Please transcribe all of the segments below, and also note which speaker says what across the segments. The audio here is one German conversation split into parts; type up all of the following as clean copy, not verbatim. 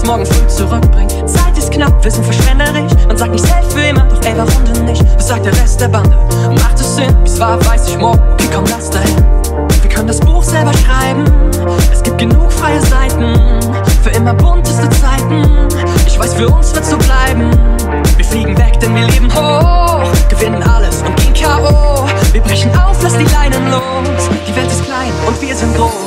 Speaker 1: morgen früh zurückbringt. Zeit ist knapp, wir sind verschwenderisch. Man sagt nicht selbst für immer, doch ey, warum denn nicht? Was sagt der Rest der Bande? Macht es Sinn? Wie's war, weiß ich morgen. Okay, komm, lass dahin. Wir können das Buch selber schreiben. Es gibt genug freie Seiten. Für immer bunteste Zeiten. Ich weiß, für uns wird's so bleiben. Wir fliegen weg, denn wir leben hoch. Gewinnen alles und gehen K.O. Wir brechen auf, lass die Leinen los. Die Welt ist klein und wir sind groß.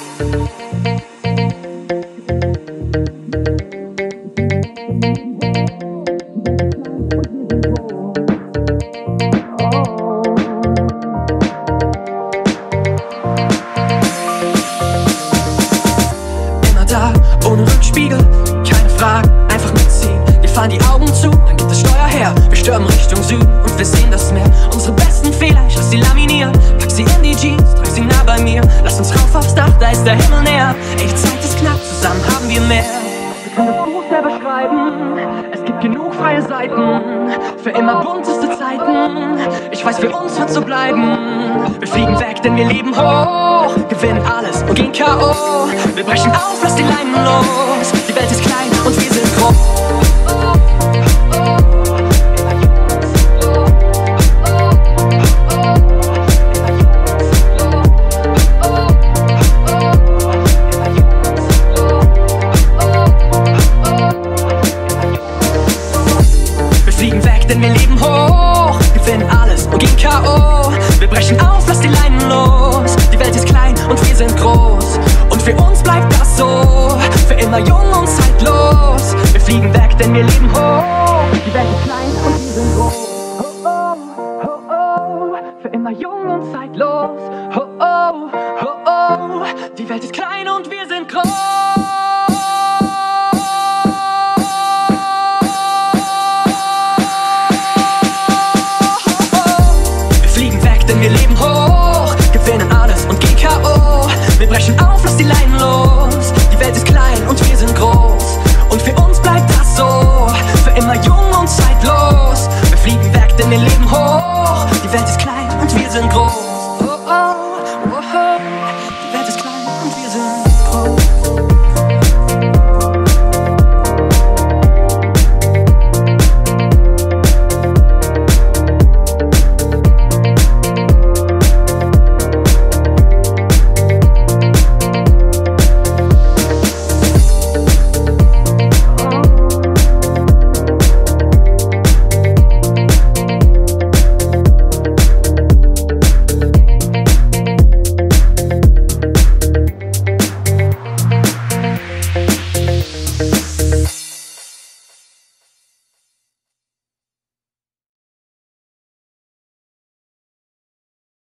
Speaker 1: Ohne Rückspiegel, keine Fragen, einfach mitziehen. Wir fahren die Augen zu, dann geht das Steuer her. Wir stürmen Richtung Süden und wir sehen das Meer. Unsere besten Fehler, ich lass sie laminieren. Pack sie in die Jeans, trag sie nah bei mir. Lass uns rauf aufs Dach, da ist der Himmel näher. Ey, die Zeit ist knapp, zusammen haben wir mehr. Wir können das Buch selber schreiben. Es gibt genug freie Seiten. Für immer bunteste Zeiten. Ich weiß, für uns wird's so bleiben. Wir fliegen weg, denn wir leben hoch. Gewinnen alles und gehen K.O. Wir brechen auf, lass die Leinen los. Die Welt ist klein und wir sind groß. Wir fliegen weg, denn wir leben hoch. Gewinnen alles und gehen K.O. Wir brechen auf, lass die Leinen los. Die Welt ist klein und wir sind groß. Und für uns bleibt das so. Für immer jung und zeitlos. Wir fliegen weg, denn wir leben hoch. Die Welt ist klein und wir sind groß. Oh, oh, oh, oh. Für immer jung und zeitlos. Oh, oh, oh, oh. Die Welt ist klein und wir sind groß. Wir fliegen weg, denn wir leben hoch. Gewinnen alles und gehen K.O. Wir brechen auf.